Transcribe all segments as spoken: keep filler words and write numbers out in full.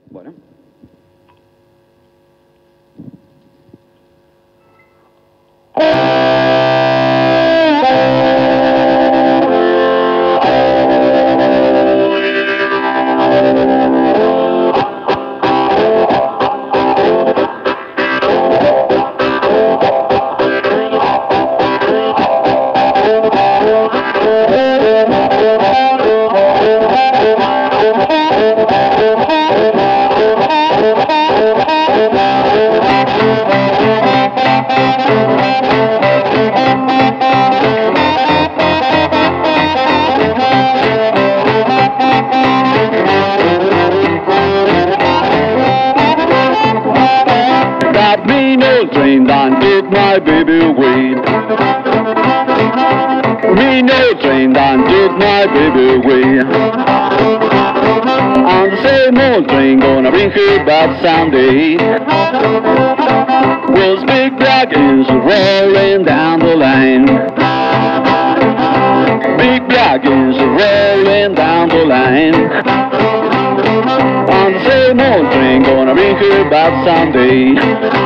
Bueno. That mean old train done took my baby away. Mean old train done took my baby away. On the same old train gonna bring her back someday. Those big dragons rolling down the line. Big dragons rolling down the line. On the same old train gonna bring her back someday.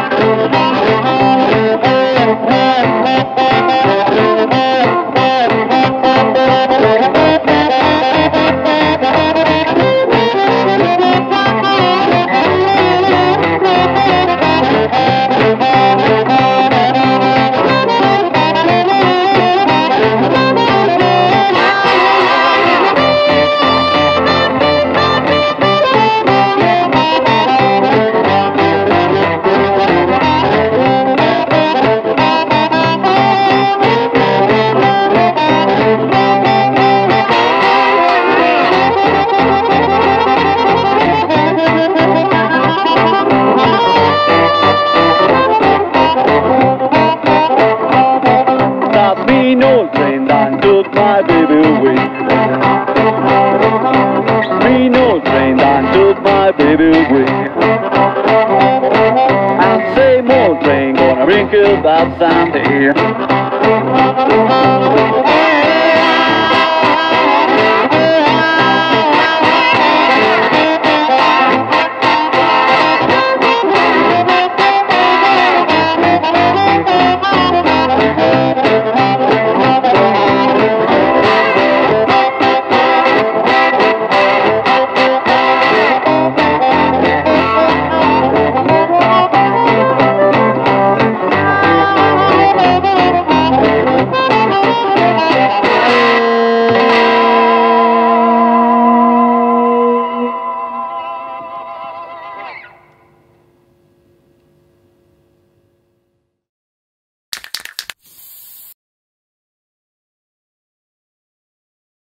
Mean old train done took my baby away. Mean old train done took my baby away. And same old train gonna bring her back someday.